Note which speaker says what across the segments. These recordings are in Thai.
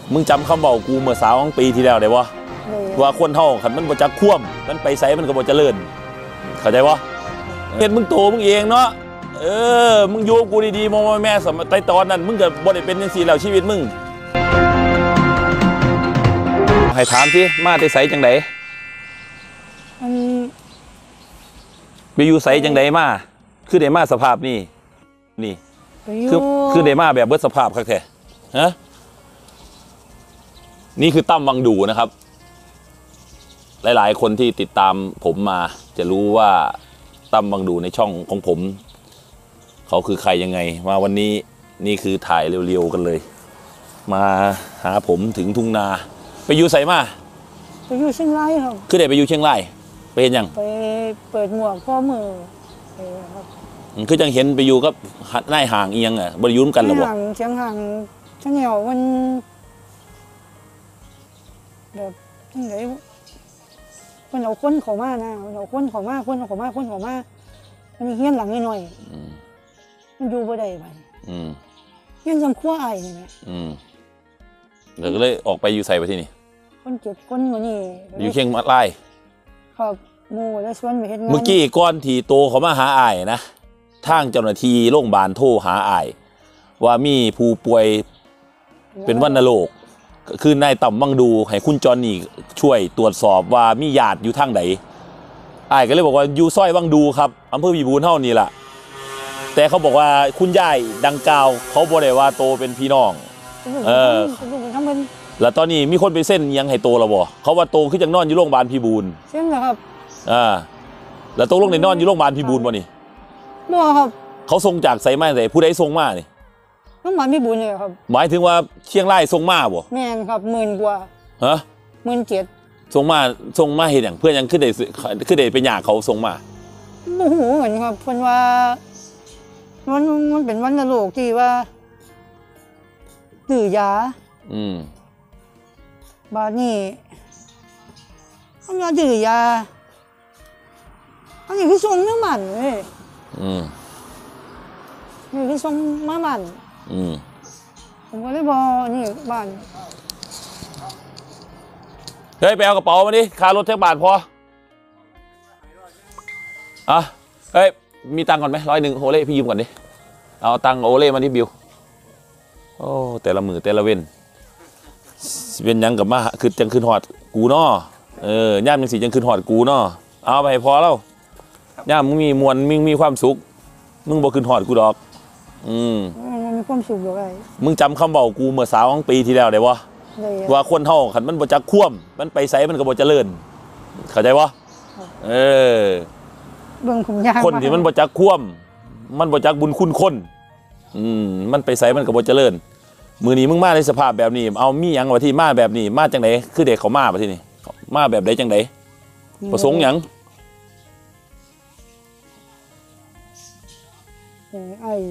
Speaker 1: มึงจำคำบอกกูเมื่อ3 ปีที่แล้วได้ปะว่าคนเท่าขันมันบ่จักคว่ำมันไปใส่มันก็บ่เจริญเข้าใจปะเห็นมึงโตมึงเองเนาะมึงโยกูดีๆมองแม่สมัยตอนนั้นมึงก็บ่ได้เป็นยังสี่แล้วชีวิตมึงให้ถามสิมาได้ใส่จังไดไปอยู่ใส่จังไดมาคือได้มาสภาพนี่คือได้มาแบบเบิดสภาพครับแท้ฮะนี่คือตั้มวังดูนะครับหลายๆคนที่ติดตามผมมาจะรู้ว่าตั้มวังดูในช่องของผมเขาคือใครยังไงมาวันนี้นี่คือถ่ายเร็วๆกันเลยมาหาผมถึงทุ่งนาไปอยู่ใส่มา
Speaker 2: ไปอยู่เชียงรายครับ
Speaker 1: คือได้ไปอยู่เชียงรายไปเห็นยัง
Speaker 2: ไปเปิดหมวกพ่อมือครับ
Speaker 1: คือจังเห็นไปอยู่กับนายห่างเอียงอ่ะบริยุทธ์กันหรอบ่
Speaker 2: เชียงห่างเชียงเหนียวมันแบบยังไงคนเอาคนเขามานะเอาคนเขามาคนเขามามันเฮี้ยนหลังนิดหน่อยมันอยู่บ่ได้ไปเฮี้ยนจำขั้วไอ้นี่ไหม
Speaker 1: เดี๋ยวก็เลยออกไปอยู่ใส่ไปที่นี่
Speaker 2: คนเจ็บคนวันนี้
Speaker 1: อยู่เชียงราย
Speaker 2: ครับหมู่และชวนไปเฮ็ดงาน
Speaker 1: เมื่อกี้ก้อนที่โตเขามาหาอ้ายนะทางเจ้าหน้าที่โรงพยาบาลโทรหาอ้ายว่ามีผู้ป่วยเป็นวัณโรคคือนายต่ำวังดูให้คุณจอนนี่ช่วยตรวจสอบว่ามีญาติอยู่ทางไหนอ้ายก็เลยบอกว่าอยู่ซอยวังดูครับอำเภอพิบูลเท่านี้ล่ะแต่เขาบอกว่าคุณยายดังกล่าวเขาบอกเลยว่าโตเป็นพี่น้องแล้วตอนนี้มีคนไปเส้นยังให้โตแล้วบ่เขาว่าโตคือจังนอนอยู่โรงพยาบาลพิบูล
Speaker 2: เส้นเหรอครับ
Speaker 1: แล้วโตลงในนอนอยู่โรงพยาบาลพิบูลบ่นี่
Speaker 2: บ่ครับ
Speaker 1: เขาส่งจากไสมาแต่ผู้ใดส่งมานี่
Speaker 2: โรงพยาบาลพิบูลเลยครับ
Speaker 1: หมายถึงว่าเชียงรายส่งมาบ่
Speaker 2: แม่นครับ10,000 กว่า
Speaker 1: ฮะ
Speaker 2: 17,000
Speaker 1: ส่งมาเห็นอย่างเพื่อนยังขึ้นได้เป็นหยาเขาส่งมา
Speaker 2: โอ้โหเหมือนครับเพิ่นว่ามันเป็นวัณโรคที่ว่าดื้อยาบาดนี้เขาว่าดื้อยาอันนี้คือส่งน้ำมันเลยนี่คือส่งมาบ้านผมก็เลยบอกนี่บ้าน
Speaker 1: เฮ้ยไปเอากระเป๋ามาดิค่ารถแท็กบาทพอเฮ้ยมีตังค์ก่อนไหม100โอเล่พี่ยืมก่อนดิเอาตังค์โอเล่มาที่บิวโอ้แต่ละมือแต่ละเว้นเป็นยังกับมาคือจังคืนหอดกูเนาะย่ามยังสีจังคืนหอดกูเนาะเอาไปพอแล้วย่ามมึงมีมวลมึงมีความสุขมึงบอกคืนหอดกูดอก
Speaker 2: มีความสุขอยู่ไง
Speaker 1: มึงจำคำบอกกูเมื่อ3 ปีที่แล้วได้ปะว่าคนเท่าขันมันบ่จักคว่ำมันไปใส่มันก็บ่เจริญเข้าใจปะ
Speaker 2: เบิ่งผมยาก
Speaker 1: คนที่มันบ่จักคว่ำมันบ่จักบุญคุณคนมันไปใส่มันก็บ่เจริญมือนี้มึงมาในสภาพแบบนี้เอามีหยังวะที่มาแบบนี้มาจังไหนคือเด็กเขามาปะที่นี่มาแบบใดจังไหนประสงค์หยัง
Speaker 2: ไอ้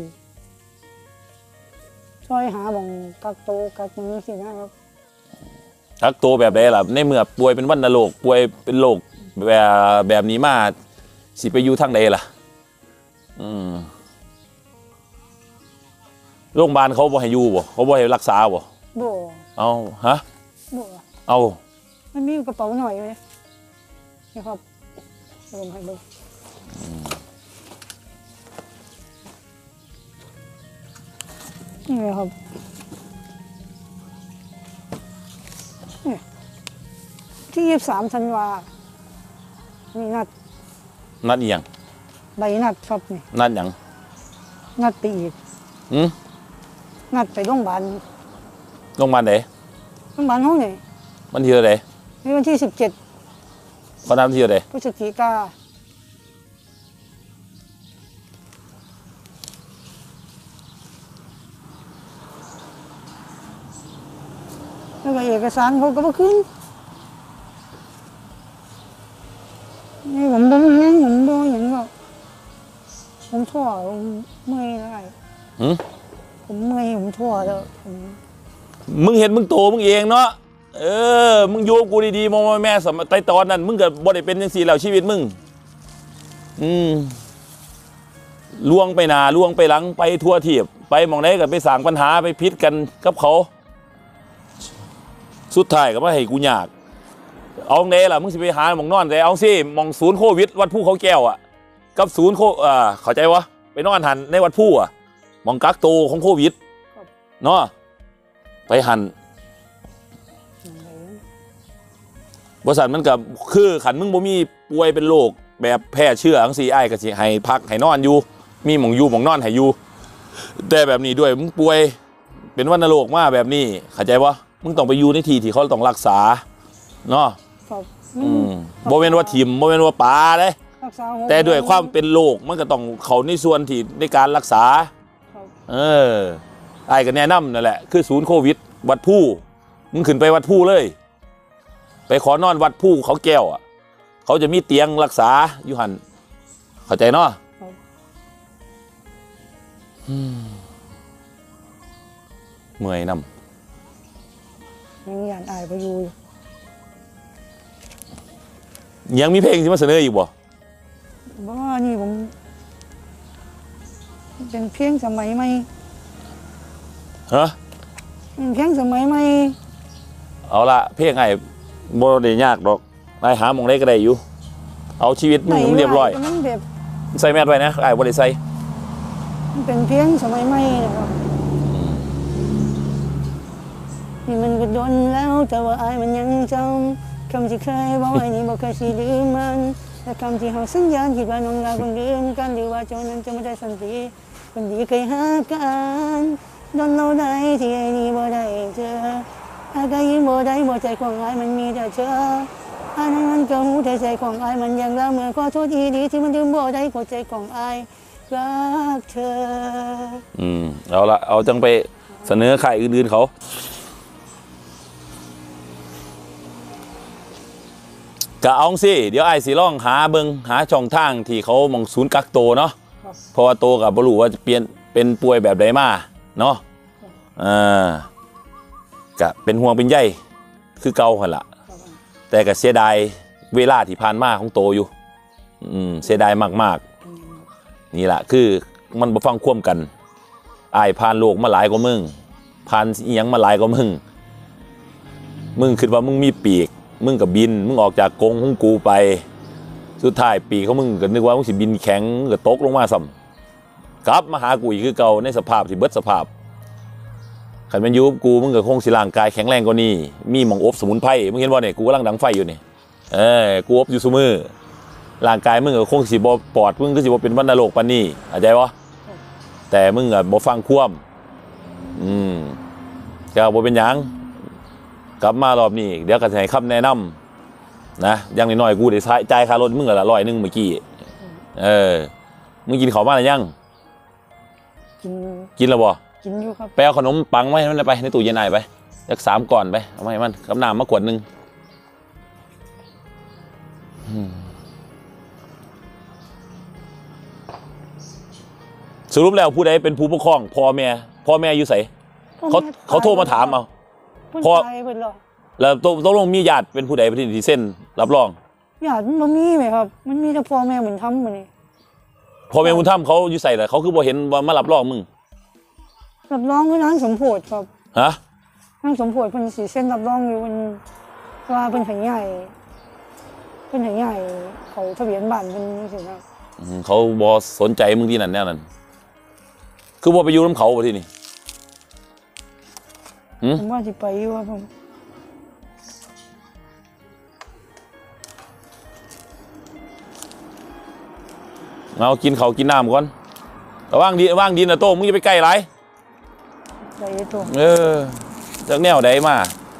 Speaker 2: ช่วยหาบ่งกักโตกักนี้สินะครับ
Speaker 1: กักโตแบบใดล่ะในเมื่อป่วยเป็นวัณโรคป่วยเป็นโรคแบบนี้มาสิไปอยู่ทางใดล่ะโรงพยาบาลเขาบ่ให้อยู่บ่เขาบ่ให้รักษาบ่เอาฮะเอา
Speaker 2: มันมีกระเป๋าหน่อยเลยนี่ครับผมให้ดูนี่ครับที่23 ธันวามี
Speaker 1: นัดอีหยัง
Speaker 2: ใบนัดครับนี่
Speaker 1: นัดหยัง
Speaker 2: นัดไปอีกนัดไปโรงพยาบาล
Speaker 1: ไหนโรงพยาบาล
Speaker 2: ห้องไหน
Speaker 1: วันที่เท่าไหร่
Speaker 2: วันที่17
Speaker 1: เขานัดที่เท่าไหร่
Speaker 2: พฤศจิกาแล้วก็เอกสารเขาก็มาขึ้นนี่ผมต้องเลี้ยงผมด้วยอย่างก็ผมทั่วผมเมื่อยอะไรผมเมื่อยผมทั่วแล้ว
Speaker 1: มึงเห็นมึงโตมึงเองเนาะมึงโยกูดีๆมองแม่สมัยตอนนั้นมึงก็บ่ได้เป็นยังสี่แล้วชีวิตมึงล่วงไปหน้าล่วงไปหลังไปทั่วทีบไปมองไหนก็ไปสร้างปัญหาไปพิษกันกับเขาสุดท้ายก็มาให้กูยากเอาเด้ล่ะมึงสิไปหาหมองนอนแต่เอาสิมองศูนย์โควิดวัดผู้เขาแก้วอ่ะกับศูนย์เข้าใจวะไปนอนหันในวัดผู้อ่ะมองกักโตของโควิดเนาะไปหันบริษัทมันกับคือขันมึงบ่มีป่วยเป็นโรคแบบแพร่เชื้อทั้งสี่ไอ้ก็สิให้พักให้นอนอยู่มีหมองอยู่หมองนอนให้อยู่แต่แบบนี้ด้วยมึงป่วยเป็นวัณโรคมาแบบนี้เข้าใจวะมึงต้องไปอยู่ในที่เขาต้องรักษาเนาะบ่เป็นว่าถิ่มบ่เป็นว่าป่าเลยแต่ด้วยความเป็นโรคมันก็ต้องเขาในส่วนที่ในการรักษาไอ้ก็แนะนำนั่นแหละคือศูนย์โควิดวัดผู้มึงขึ้นไปวัดผู้เลยไปขอนอนวัดผู้เขาแก้วอ่ะเขาจะมีเตียงรักษาอยู่หันเข้าใจเนาะเมื่อยน้ำ
Speaker 2: ยังอยากอายไปอยู่
Speaker 1: ยังมีเพลงที่มาเสนออีกบ่
Speaker 2: บ้านี่ผมเป็นเพลงสมัยใหม่
Speaker 1: ฮะ
Speaker 2: เพลงสมัยใหม่
Speaker 1: เอาละเพลงไอ้โมเดลยากดอกนายหาหมองได้ก็ได้อยู่เอาชีวิตมึงเรียบร้อยใส่แมสไว้นะไอ้บ่ได้ใส่
Speaker 2: มันเป็นเพลงสมัยใหม่นะครับนี่มันก็โดนแล้วแต่ว่าอายมันยังจำคำที่เคยบอกไว้นี่บอกเคยสิลืมมันและคำที่เขาสัญญาคิดว่าน้องเราคงลืมกันหรือว่าโจนั้นจะไม่ได้สันติคนดีเคยหากันโดนเราได้ที่ไอ้นี่บ่ได้เจออายก็ยิ้มบ่ได้บ่ใจของอายมันมีแต่เธออายนั้นมันก็หูแต่ใจของอายมันยังละเมื่อขอโทษทีดีที่มันลืมบ่ได้หัวใจของอายรักเธอ
Speaker 1: เอาละเอาจังไปเสนอใครอื่นๆเขาก็เอาสิเดี๋ยวไอ้สิล่องหาเบิงหาช่องทางที่เขามองศูนย์กักโตเนาะเพราะว่าโตกับบรู้ว่าจะเปลี่ยนเป็นป่วยแบบใดมาเนาะก็เป็นห่วงเป็นใยคือเก่าหันละแต่ก็เสียดายเวลาที่ผ่านมาของโตอยู่เสียดายมากๆนี่แหละคือมันบ่ฟังควมกันไอ้ผ่านโลกมาหลายกว่ามึงผ่านอีหยังมาหลายกว่ามึงคิดว่ามึงมีปีกมึงกับบินมึงออกจากกรงของกูไปสุดท้ายปีเขามึงก็นึกว่ามึงสิบินแข็งก็ตกลงมาซ้ำกลับมาหากูอีกคือเก่าในสภาพที่เบิดสภาพขันมันยุบกูมึงก็คงสิร่างกายแข็งแรงกว่านี้มีหม่องอบสมุนไพรมึงเห็นว่าเนี่ยกูกำลังดังไฟอยู่นี่กูอบอยู่ซุมือร่างกายมึงก็คงสิบ่ปอดมึงก็สิบ่เป็นวัณโรคปานนี้เข้าใจวะแต่มึงก็บ่ฟังควมก็บ่เป็นหยังกลับมารอบนี้เดี๋ยวก็จะให้คำแนะนำนะยังน้อยๆกูได้จ่ายค่ารถมึงละ100เมื่อกี้มึงกินข้าวมาหรือยังกินแล้วบ่
Speaker 2: กินอยู่ครับ
Speaker 1: ไปเอาขนมปังไว้ให้มันไปในตู้เย็นไอ้ไปสัก3ก่อนไปเอาไว้ให้มันกับน้ำมาขวดนึงสรุปแล้วผู้ใดเป็นผู้ปกครองพ่อแม่อยู่ไสเขาโทรมาถามเอา
Speaker 2: พ่อ
Speaker 1: แล้วต้องลงมีญาติเป็นผู้ใดที่เส้นรับรอง
Speaker 2: ญาติมันมีไหมครับมันมีแต่พ่อแม่บุญธรรมมันนี่
Speaker 1: พ่อแม่บุญธรรมเขาอยู่ใส่แต่เขาคือบ่เห็นว่ามารับรองมึง
Speaker 2: รับรองคือนางสมโพธิครับ
Speaker 1: ฮะ
Speaker 2: นางสมโพธิเป็นสีเส้นรับรองอยู่มันว่าเป็นหัวใหญ่เขาทะเบียนบ้านเป็นสิครับ
Speaker 1: เขาบ่สนใจมึงที่นั่นแน่นั่นคือบ่ไปอยู่น้ำเขาบ่ที่นี่
Speaker 2: ผมว่าจะไปอยู่ครับผม
Speaker 1: เอากินเขากินน้ำก่อนว่างดินนะโต้มึงจะไปใกล้ไร
Speaker 2: ไปตัว
Speaker 1: จากแนวใดมา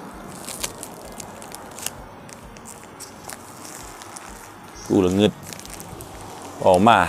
Speaker 1: กูละงึดออกมา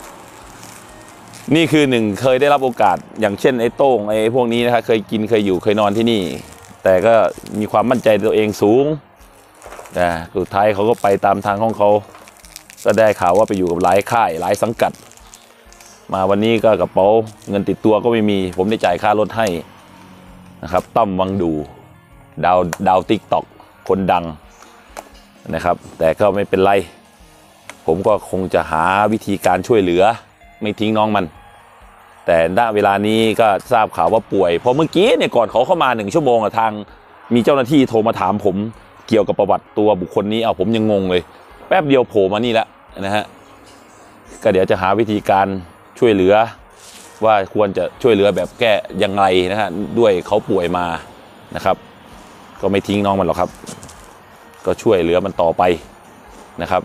Speaker 1: นี่คือ1เคยได้รับโอกาสอย่างเช่นไอ้โต้งไอ้พวกนี้นะครับเคยกินเคยอยู่เคยนอนที่นี่แต่ก็มีความมั่นใจตัวเองสูงแต่สุดท้ายเขาก็ไปตามทางของเขาก็ได้ข่าวว่าไปอยู่กับหลายค่ายหลายสังกัดมาวันนี้ก็กระเป๋าเงินติดตัวก็ไม่มีผมได้จ่ายค่ารถให้นะครับตั้มวังดูดาวติ๊กต็อกคนดังนะครับแต่ก็ไม่เป็นไรผมก็คงจะหาวิธีการช่วยเหลือไม่ทิ้งน้องมันแต่ณเวลานี้ก็ทราบข่าวว่าป่วยเพราะเมื่อกี้เนี่ยก่อนเขาเข้ามา1 ชั่วโมงทางมีเจ้าหน้าที่โทรมาถามผมเกี่ยวกับประวัติตัวบุคคลนี้เอาผมยังงงเลยแป๊บเดียวโผล่มานี่แล้วนะฮะก็เดี๋ยวจะหาวิธีการช่วยเหลือว่าควรจะช่วยเหลือแบบแก้ยังไงนะฮะด้วยเขาป่วยมานะครับก็ไม่ทิ้งน้องมันหรอกครับก็ช่วยเหลือมันต่อไปนะครับ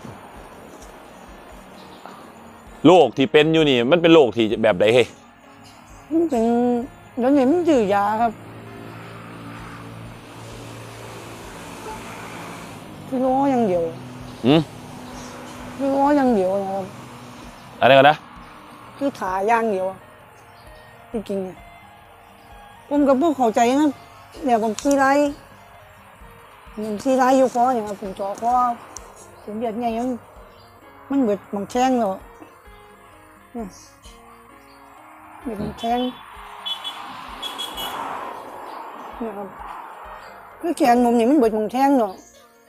Speaker 1: โรคที่เป็นอยู่นี่มันเป็นโรคที่แบบใดเฮ้ย
Speaker 2: มันเป็นเดี๋ยวนี้มันดื้อยาครับคือร้ออย่างเดียวคือร้ออย่างเดียวนะครับ
Speaker 1: อะไรกันนะ
Speaker 2: คือขาอย่างเดียวจริงๆเนี่ยผมกับพวกเข้าใจนะเนี่ยผมขี้ไรอยู่คอเนี่ยครับผมจ่อคอผมเบียดไงยังมันเบิดบางแข้งแล้วเนี่ยเบิดบางแข้งเนี่ยครับคือแขนผมนี่มันเบิดบางแข้งเนาะ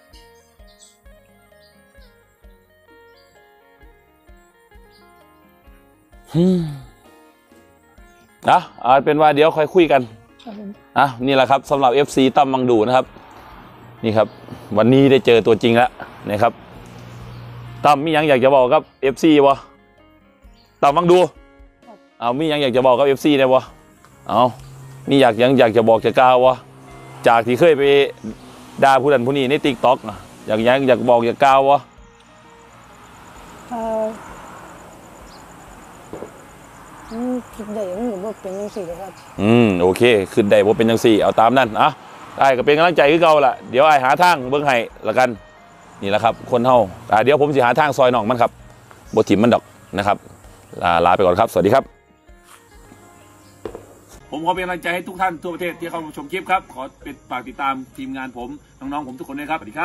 Speaker 1: เอาเป็นว่าเดี๋ยวค่อยคุยกันนี่แหละครับสำหรับ FC ตั้มมังดูนะครับนี่ครับวันนี้ได้เจอตัวจริงแล้วนะครับตั้มมียังอยากจะบอกกับ FC วะตั้มมังดูมียังอยากจะบอกกับ FC ได้วะมีอยากจะบอกจะกล่าววะจากที่เคยไปด่าผู้นั้นผู้นี้ใน TikTok อยากบอกอยากกล่าววะ
Speaker 2: คิดได้มันก็เป็นยังสี่ครับ
Speaker 1: โอเคขึ้นได้ว่าเป็นยังสี่เอาตามนั้นไอ้ก็เป็นกำลังใจคือเก่าละเดี๋ยวไอ้หาทางเบิ้งให้ละกันนี่แหละครับคนเฮาเดี๋ยวผมจะหาทางซอยน้องมันครับบ่ถิ่มมันดอกนะครับลาไปก่อนครับสวัสดีครับผมขอเป็นกำลังใจให้ทุกท่านทั่วประเทศที่เข้ามาชมคลิปครับขอเป็นฝากติดตามทีมงานผมน้องๆผมทุกคนด้วยครับสวัสดีครับ